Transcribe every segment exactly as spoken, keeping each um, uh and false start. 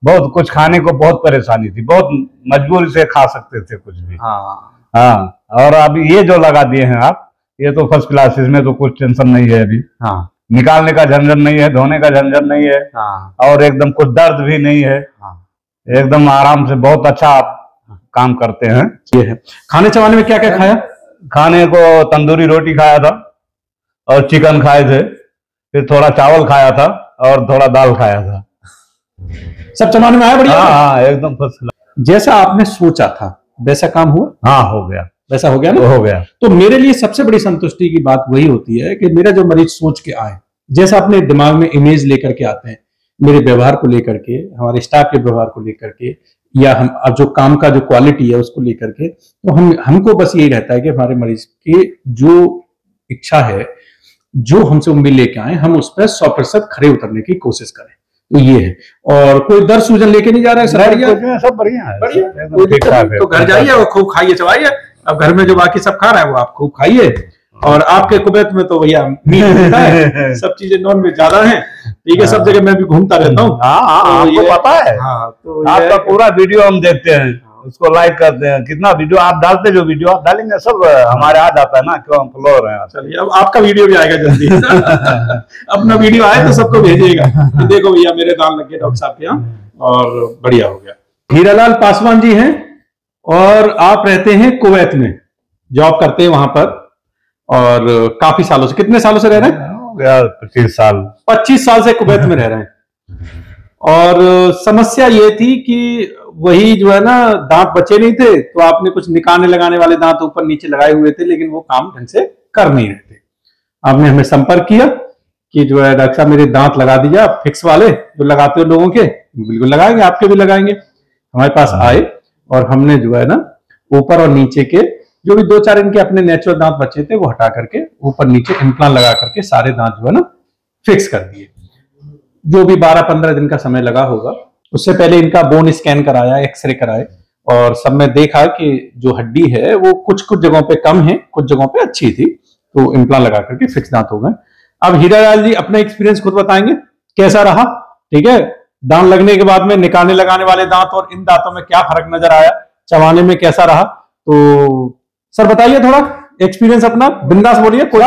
बहुत कुछ खाने को बहुत परेशानी थी, बहुत मजबूरी से खा सकते थे कुछ भी। हाँ हाँ, और अभी ये जो लगा दिए हैं आप, ये तो फर्स्ट क्लास, इसमें तो कुछ टेंशन नहीं है अभी। हाँ, निकालने का झंझट नहीं है, धोने का झंझट नहीं है। हाँ, और एकदम कुछ दर्द भी नहीं है। हाँ, एकदम आराम से बहुत अच्छा आप काम करते हैं। ये है। खाने चवाने में क्या क्या खाया? खाने को तंदूरी रोटी खाया था और चिकन खाए थे, फिर थोड़ा चावल खाया था और थोड़ा दाल खाया था। सब चवाने में आया बढ़िया? हाँ हाँ, एकदम फर्स्ट क्लास। जैसा आपने सोचा था वैसा काम हुआ? हाँ, हो गया। वैसा हो गया ना? हो गया। तो मेरे लिए सबसे बड़ी संतुष्टि की बात वही होती है कि मेरा जो मरीज सोच के आए, जैसा अपने दिमाग में इमेज लेकर के आते हैं, मेरे व्यवहार को लेकर के, हमारे स्टाफ के व्यवहार को लेकर के, या हम अब जो काम का जो क्वालिटी है उसको लेकर के, तो हम हमको बस यही रहता है कि हमारे मरीज की जो इच्छा है, जो हमसे उम्मीद लेके आए, हम उस पर सौ प्रतिशत खड़े उतरने की कोशिश करें। तो ये है। और कोई दर्द सूजन लेके नहीं जा रहा है? सब बढ़िया, सब बढ़िया है, बढ़िया। कोई दिक्कत नहीं। तो घर जाइए और खूब खाइए चवाइए। अब घर में जो बाकी सब खा रहा है वो आप खूब खाइए। और आपके कुवैत में तो भैया मीट मिलता है, सब चीजें नॉन वेज ज्यादा है। ठीक है, सब जगह मैं भी घूमता रहता हूँ। हाँ हाँ, आपको पता है। हाँ, तो आपका पूरा वीडियो हम देखते हैं, उसको लाइक करते हैं। कितना वीडियो आप डालते, जो वीडियो आप डालेंगे सब हमारे आ जाता है ना, क्यों हम फॉलोअर हैं। चलिए, अब आपका वीडियो भी आएगा जल्दी। अपना वीडियो आए तो सबको भेजिएगा, देखो भैया मेरे दांत लग गए डॉक्टर साहब के यहाँ, और बढ़िया हो गया। हीरालाल पासवान जी हैं और आप रहते हैं कुवैत में, जॉब करते हैं वहां पर, और काफी सालों से, कितने सालों से रह रहे हैं? पच्चीस साल पच्चीस साल से कुवैत में रह रहे हैं। और समस्या ये थी कि वही जो है ना, दांत बचे नहीं थे, तो आपने कुछ निकालने लगाने वाले दांत ऊपर नीचे लगाए हुए थे, लेकिन वो काम ढंग से कर नहीं रहे थे। आपने हमें संपर्क किया कि जो है डॉक्टर साहब मेरे दांत लगा दीजिए आप, फिक्स वाले जो लगाते हो लोगों के। बिल्कुल लगाएंगे, आपके भी लगाएंगे। हमारे पास आए और हमने जो है ना ऊपर और नीचे के जो भी दो चार इनके अपने नेचुरल दांत बचे थे वो हटा करके ऊपर नीचे इम्प्लांट लगा करके सारे दांत जो है ना फिक्स कर दिए। जो भी बारह पंद्रह दिन का समय लगा होगा। उससे पहले इनका बोन स्कैन कराया, एक्सरे कराए, और सब में देखा कि जो हड्डी है वो कुछ कुछ जगहों पे कम है, कुछ जगहों पे अच्छी थी, तो इम्प्लांट लगा करके फिक्स दांत हो गए। अब हीरालाल जी अपना एक्सपीरियंस खुद बताएंगे कैसा रहा। ठीक है, दांत लगने के बाद में निकालने लगाने वाले दांत और इन दांतों में क्या फर्क नजर आया, चबाने में कैसा रहा, तो सर बताइए थोड़ा एक्सपीरियंस अपना, बिंदास बोलिए। कोई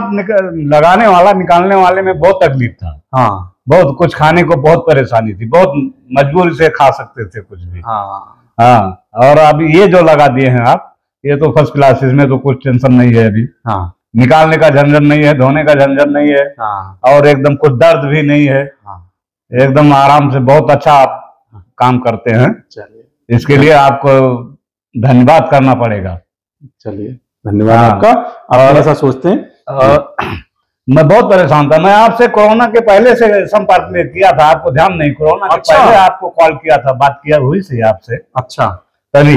लगाने वाला निकालने वाले में बहुत तकलीफ था। हाँ, बहुत कुछ खाने को बहुत परेशानी थी, बहुत मजबूरी से खा सकते थे कुछ भी। हाँ हाँ, और अभी ये जो लगा दिए हैं आप, ये तो फर्स्ट क्लास, इसमें तो कुछ टेंशन नहीं है अभी। हाँ, निकालने का झंझट नहीं है, धोने का झंझट नहीं है। हाँ, और एकदम कुछ दर्द भी नहीं है। हाँ, एकदम आराम से बहुत अच्छा आप काम करते हैं। चलिए, इसके लिए आपको धन्यवाद करना पड़ेगा। चलिए, धन्यवाद आपका। आप ऐसा सोचते हैं। और मैं बहुत परेशान था। मैं आपसे कोरोना के पहले से संपर्क में किया था, आपको ध्यान नहीं? कोरोना के अच्छा। पहले आपको कॉल किया था, बात किया हुई थी आपसे। अच्छा, तभी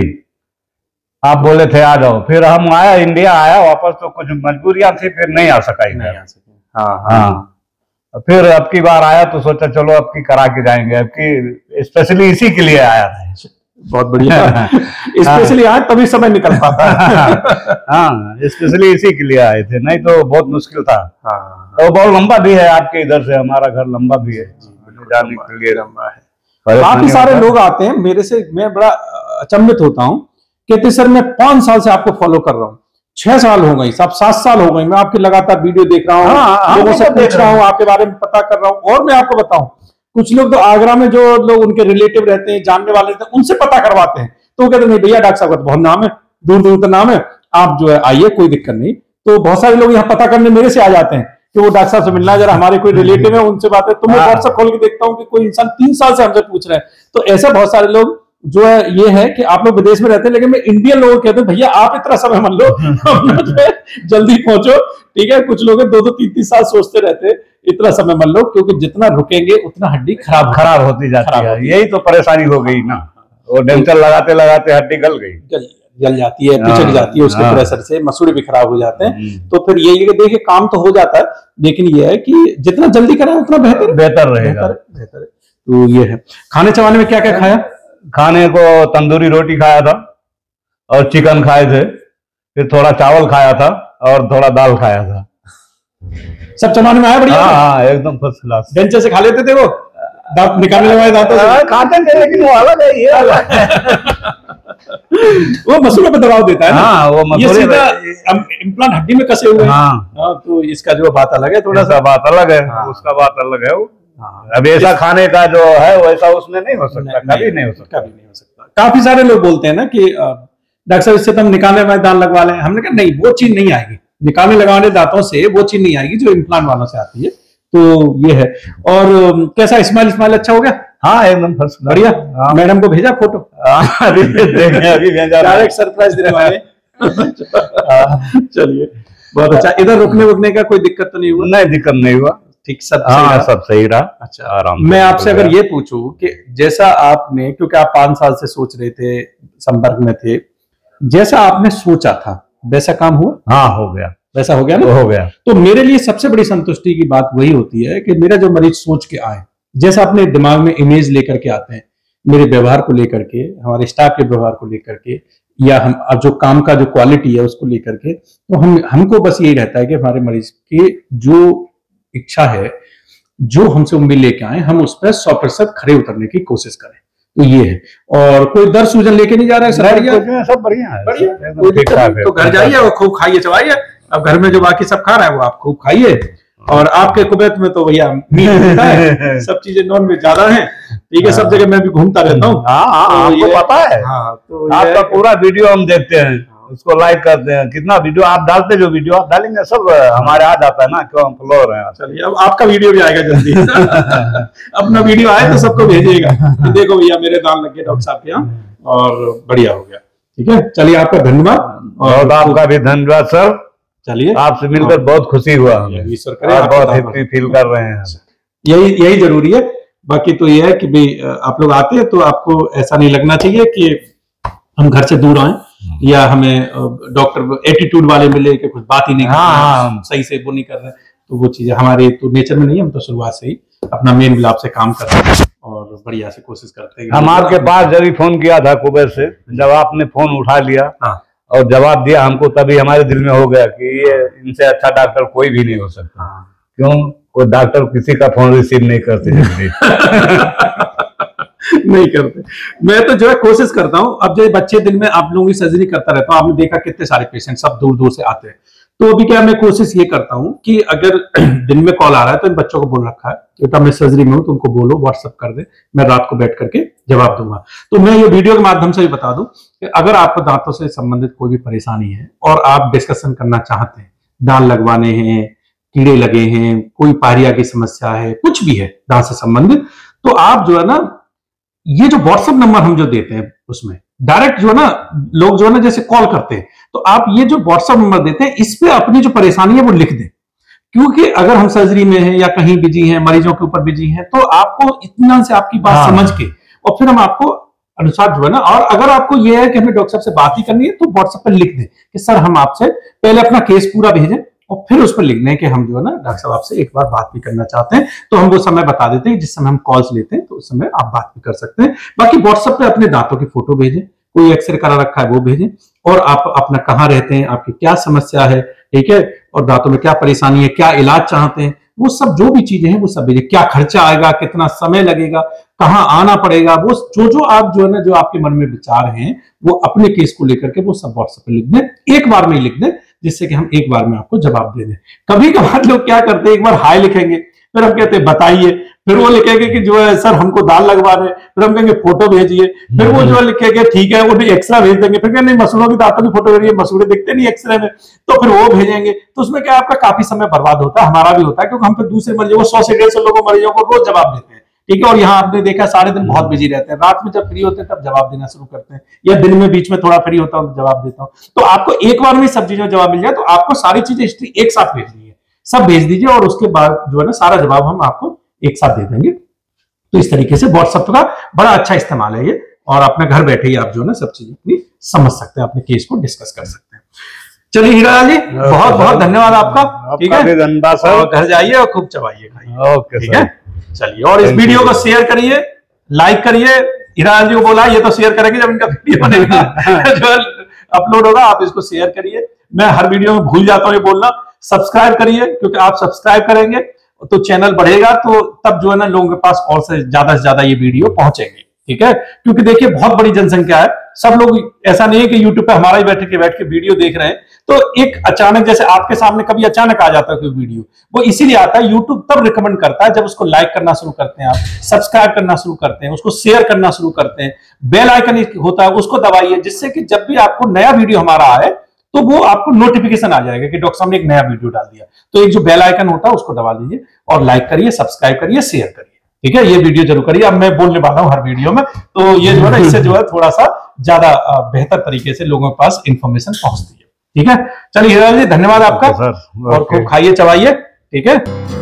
आप बोले थे आ जाओ, फिर हम आया, इंडिया आया वापस, तो कुछ मजबूरियां थी, फिर नहीं आ सका। नहीं आ सके। हाँ हाँ, फिर अब की बार आया तो सोचा चलो अब की करा के जाएंगे, अब की स्पेशली इसी के लिए आया था। बहुत बढ़िया। स्पेशली आए तभी समय निकल पाता है। हाँ, स्पेशली इसी के लिए आए थे, नहीं तो बहुत मुश्किल था। हाँ, तो बहुत लंबा भी है आपके इधर से, हमारा घर लंबा भी है, जाने के लिए लंबा है। काफी सारे लोग आते हैं मेरे से, मैं बड़ा अचंभित होता हूँ, कहते सर मैं पांच साल से आपको फॉलो कर रहा हूँ, छह साल हो गई, सब सात साल हो गए, मैं आपकी लगातार वीडियो देख रहा हूँ, लोगों से पूछ रहा हूँ, आपके बारे में पता कर रहा हूँ। और मैं आपको बताऊं, कुछ लोग तो आगरा में जो लोग उनके रिलेटिव रहते हैं, जानने वाले रहते हैं, उनसे पता करवाते हैं, तो वो कहते नहीं भैया डॉक्टर साहब का तो बहुत नाम है, दूर दूर तक नाम है, आप जो है आइए, कोई दिक्कत नहीं। तो बहुत सारे लोग यहाँ पता करने मेरे से आ जाते हैं कि वो डॉक्टर साहब से मिलना, जरा हमारे कोई रिलेटिव है उनसे बात है। तो मैं व्हाट्सएप खोल के देखता हूँ कि कोई इंसान तीन साल से हमसे पूछ रहे हैं। तो ऐसा बहुत सारे लोग जो है, ये है कि आप लोग विदेश में रहते हैं, लेकिन मैं इंडियन लोगों को कहते हैं भैया आप इतना समय मान लो, जो है जल्दी पहुंचो। ठीक है, कुछ लोग दो दो तीन तीन साल सोचते रहते हैं, इतना समय मान लो, क्योंकि जितना रुकेंगे उतना हड्डी खराब खराब होती जाती है। यही तो परेशानी हो गई ना, वो डेंटल लगाते लगाते हड्डी गल गई, गल जल जाती है, पिचक जाती है उसके प्रेशर से, मसूड़े भी खराब हो जाते हैं। तो फिर यही है, देखिए काम तो हो जाता है, लेकिन ये है कि जितना जल्दी कराएं उतना बेहतर बेहतर रहेगा। बेहतर है। तो ये है। खाने चवाने में क्या क्या खाया? खाने को तंदूरी रोटी खाया था और चिकन खाए थे, फिर थोड़ा चावल खाया था और थोड़ा दाल खाया था। सब चबाने में आया बढ़िया? हाँ, एकदम फर्स्ट क्लास। बेंच से खा लेते थे वो? दांत निकालने वाले दांतों से खाते थे, लेकिन वो अलग है, ये अलग है। वो मसूड़ों पे दबाव देता है ना। हाँ, वो ये मसूड़े सीधा इम्प्लांट हड्डी में कसे हुए हैं। हाँ, हाँ, तो इसका जो बात अलग है, थोड़ा सा इसका बात अलग है, हाँ। उसका बात अलग है। वो हाँ। अब ऐसा खाने का जो है वैसा उसमें नहीं हो सकता, कभी नहीं हो सकता, कभी नहीं हो सकता। काफी सारे लोग बोलते हैं ना कि डॉक्टर साहब इससे तो हम निकालने वाले दांत लगवा लें। हमने कहा नहीं, वो चीज नहीं आएगी, निकालने लगाने दांतों से वो चीज नहीं आएगी जो इम्प्लांट वालों से आती है। तो ये है। और कैसा स्माइल स्माइल अच्छा हो गया? हाँ, एकदम फर्स्ट बढ़िया। मैडम को भेजा फोटो? अभी देखें, अभी भेजा, डायरेक्ट सरप्राइज देने वाले। चलिए, बहुत अच्छा। इधर रुकने रुकने का कोई दिक्कत तो नहीं हुआ? नहीं, दिक्कत नहीं हुआ, ठीक, सब हाँ, सब सही रहा। अच्छा, आराम। मैं आपसे अगर ये पूछूं कि जैसा आपने, क्योंकि आप पांच साल से सोच रहे थे, संपर्क में थे, जैसा आपने सोचा था वैसा काम हुआ? हाँ, हो गया, वैसा हो गया ना? हो गया। तो मेरे लिए सबसे बड़ी संतुष्टि की बात वही होती है कि मेरा जो मरीज सोच के आए, जैसा अपने दिमाग में इमेज लेकर के आते हैं, मेरे व्यवहार को लेकर के, हमारे स्टाफ के व्यवहार को लेकर के, या हम अब जो काम का जो क्वालिटी है उसको लेकर के, तो हम हमको बस यही रहता है कि हमारे मरीज की जो इच्छा है, जो हमसे उम्मीद लेके आए, हम उस पर सौ प्रतिशत खड़े उतरने की कोशिश करें। तो ये है। और कोई दर्द सूजन लेके नहीं जा रहा है? सब बढ़िया, सब बढ़िया है, बढ़िया। कोई दिक्कत नहीं। तो घर जाइए और खूब खाइए, चबाइए। अब घर में जो बाकी सब खा रहा है वो आप खूब खाइए। और आपके कुवैत में तो भैया मीट मिलता है, सब चीजें नॉन वेज ज्यादा है, ठीक है। सब जगह मैं भी घूमता रहता हूँ। हाँ, हाँ, आपको पता है। हाँ, तो आपका पूरा वीडियो हम देखते हैं, उसको लाइक करते हैं। कितना वीडियो आप डालते, जो वीडियो आप डालेंगे सब हमारे आ जाता है ना, क्यों हम फॉलोअर हैं। चलिए, अब आपका वीडियो भी आएगा जल्दी। अपना वीडियो आए तो सबको भेजिएगा, देखो भैया मेरे दांत लग गए डॉक्टर साहब के यहाँ, और बढ़िया हो गया। ठीक है, चलिए, आपका धन्यवाद। और आपका भी धन्यवाद सर। चलिए, आपसे मिलकर बहुत खुशी हुआ, ईश्वर करे आप बहुत हैप्पी फील कर रहे हैं। यही यही जरूरी है। बाकी तो ये है कि भाई आप लोग आते हैं तो आपको ऐसा नहीं लगना चाहिए कि हम घर से दूर आए, या हमें डॉक्टर एटीट्यूड वाले मिले कि कुछ बात ही नहीं हाँ, हाँ, सही से वो नहीं कर रहे। तो वो चीजें हमारे तो नेचर में नहीं है। हम तो शुरुआत से ही अपना मेन बिलाप से काम कर रहे हैं और बढ़िया से कोशिश करते हैं। हम आपके पास जब भी फोन किया था कुवैत से, जब आपने फोन उठा लिया और जवाब दिया हमको, तभी हमारे दिल में हो गया कि ये इनसे अच्छा डॉक्टर कोई भी नहीं हो सकता। क्यों? कोई डॉक्टर किसी का फोन रिसीव नहीं करते जल्दी। नहीं करते। मैं तो जो है कोशिश करता हूँ। अब जो बच्चे दिन में आप लोगों की सर्जरी करता रहता हूँ, आपने देखा कितने सारे पेशेंट सब दूर दूर से आते हैं। तो अभी क्या मैं कोशिश ये करता हूँ कि अगर दिन में कॉल आ रहा है तो इन बच्चों को बोल रखा है बेटा मैं सर्जरी में हूँ, तो उनको बोलो व्हाट्सएप कर दे, मैं रात को बैठ करके जवाब दूंगा। तो मैं ये वीडियो के माध्यम से भी बता दूं कि अगर आपको दांतों से संबंधित कोई भी परेशानी है और आप डिस्कशन करना चाहते हैं, दांत लगवाने हैं, कीड़े लगे हैं, कोई पायरिया की समस्या है, कुछ भी है दांत से संबंधित, तो आप जो है ना ये जो व्हाट्सएप नंबर हम जो देते हैं उसमें डायरेक्ट जो है ना लोग जो है ना जैसे कॉल करते हैं, तो आप ये जो व्हाट्सएप नंबर देते हैं इस पे अपनी जो परेशानी है वो लिख दें। क्योंकि अगर हम सर्जरी में हैं या कहीं बिजी हैं, मरीजों के ऊपर बिजी हैं, तो आपको इत्मीनान से आपकी बात हाँ। समझ के और फिर हम आपको अनुसार जो है ना, और अगर आपको ये है कि हमें डॉक्टर साहब से बात ही करनी है तो व्हाट्सएप पर लिख दें कि सर हम आपसे पहले अपना केस पूरा भेजें और फिर उस पर लिख दें कि हम जो है ना डॉक्टर साहब आपसे एक बार बात भी करना चाहते हैं। तो हम वो समय बता देते हैं जिस समय हम कॉल्स लेते हैं, तो उस समय आप बात भी कर सकते हैं। बाकी व्हाट्सएप पे अपने दांतों की फोटो भेजें, कोई एक्सरे करा रखा है वो भेजें, और आप अपना कहाँ रहते हैं, आपकी क्या समस्या है, ठीक है, और दांतों में क्या परेशानी है, क्या इलाज चाहते हैं, वो सब जो भी चीजें हैं वो सब भेजें। क्या खर्चा आएगा, कितना समय लगेगा, कहाँ आना पड़ेगा, वो जो जो आप जो है ना जो आपके मन में विचार हैं वो अपने केस को लेकर के वो सब व्हाट्सएप पे लिख दें, एक बार में ही लिख दें, जिससे कि हम एक बार में आपको जवाब दे दें। कभी कभार लोग क्या करते हैं, एक बार हाय लिखेंगे, फिर हम कहते हैं बताइए, फिर वो लिखेंगे कि जो है सर हमको दाल लगवा रहे, फिर हम कहेंगे फोटो भेजिए, फिर वो जो है लिखेंगे ठीक है, वो एक्स्ट्रा भेज देंगे, फिर नहीं मसूड़ों की दांतों की फोटो भेजिए, मसूड़े दिखते नहीं एक्सरे में, तो फिर वो भेजेंगे। तो उसमें क्या आपका काफी समय बर्बाद होता है, हमारा भी होता है, क्योंकि हम फिर दूसरे मरीजों को सौ से डेढ़ सौ लोगों मरीजों को रोज जवाब देते हैं, ठीक है। और यहाँ आपने देखा सारे दिन बहुत बिजी रहते हैं, रात में जब फ्री होते हैं तब जवाब देना शुरू करते हैं, या दिन में बीच में थोड़ा फ्री होता हूँ तो जवाब देता हूँ। तो आपको एक बार में सब चीजों में जवाब मिल जाए तो आपको सारी चीजें हिस्ट्री एक साथ भेजनी है, सब भेज दीजिए और उसके बाद जो है ना सारा जवाब हम आपको एक साथ दे देंगे। तो इस तरीके से व्हाट्सएप का बड़ा अच्छा इस्तेमाल है ये, और अपने घर बैठे ही आप जो है ना सब चीजें अपनी समझ सकते हैं, अपने केस को डिस्कस कर सकते हैं। चलिए हीरालाल जी, बहुत बहुत धन्यवाद आपका, ठीक है। धन्यवाद सर, घर जाइए और खूब चबाइए खाइए, ओके ठीक है। चलिए, और इस वीडियो को शेयर करिए, लाइक करिए। हीरालाल जी को बोला ये तो शेयर करेंगे जब इनका वीडियो बनेगा जो अपलोड होगा, आप इसको शेयर करिए। मैं हर वीडियो में भूल जाता हूँ ये बोलना, सब्सक्राइब करिए, क्योंकि आप सब्सक्राइब करेंगे तो चैनल बढ़ेगा, तो तब जो है ना लोगों के पास और से ज्यादा से ज्यादा ये वीडियो पहुंचेंगे, ठीक है। क्योंकि देखिए बहुत बड़ी जनसंख्या है, सब लोग ऐसा नहीं है कि यूट्यूब पे हमारा ही बैठ के बैठ के वीडियो देख रहे हैं। तो एक अचानक जैसे आपके सामने कभी अचानक आ जाता है कोई वीडियो, वो इसीलिए आता है, यूट्यूब तब रिकमेंड करता है जब उसको लाइक करना शुरू करते हैं, आप सब्सक्राइब करना शुरू करते हैं, उसको शेयर करना शुरू करते हैं, बेल आइकन होता है उसको दबाइए, जिससे कि जब भी आपको नया वीडियो हमारा आए तो वो आपको नोटिफिकेशन आ जाएगा कि डॉक्टर साहब ने एक नया वीडियो डाल दिया। तो एक जो बेल आइकन होता है उसको दबा दीजिए और लाइक करिए, सब्सक्राइब करिए, शेयर करिए, ठीक है। ये वीडियो जरूर करिए। अब मैं बोलने वाला हूं हर वीडियो में, तो ये जो है ना इससे जो है थोड़ा सा ज्यादा बेहतर तरीके से लोगों के पास इंफॉर्मेशन पहुंचती है, ठीक है। चलिए हीरालाल जी, धन्यवाद आपका, और खूब खाइए चबाइए, ठीक है।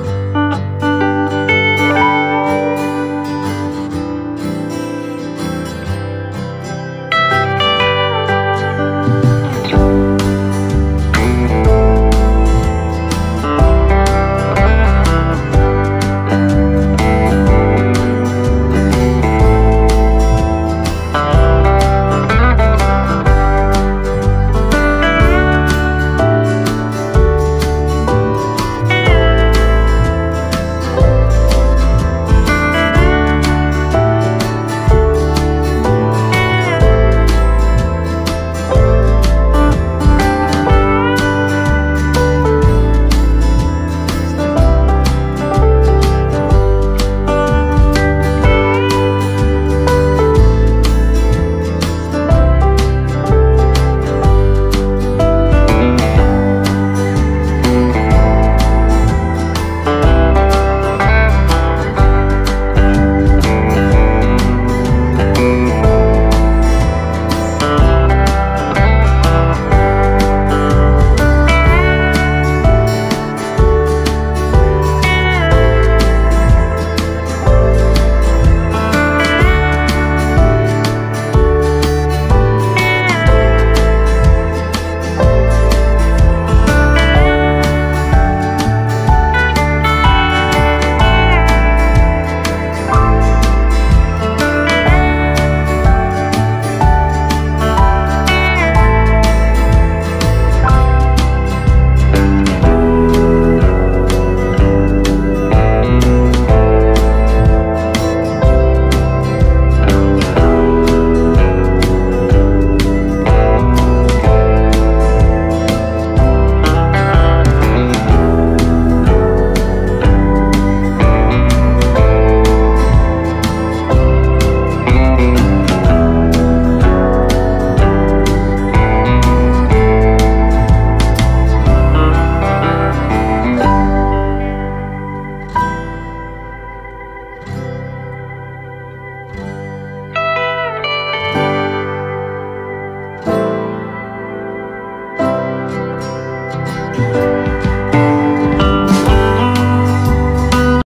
you